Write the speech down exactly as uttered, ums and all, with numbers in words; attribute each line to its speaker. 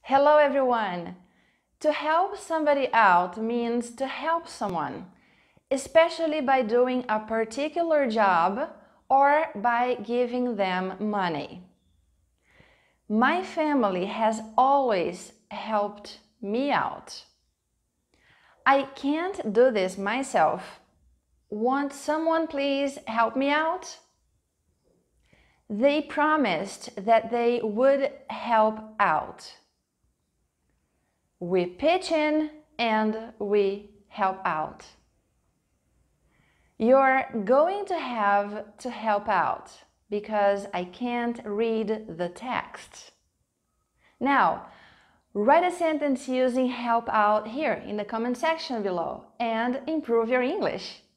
Speaker 1: Hello everyone! To help somebody out means to help someone, especially by doing a particular job or by giving them money. My family has always helped me out. I can't do this myself. Won't someone please help me out? They promised that they would help out. We pitch in and we help out. You're going to have to help out because I can't read the text. Now, write a sentence using help out here in the comment section below and improve your English.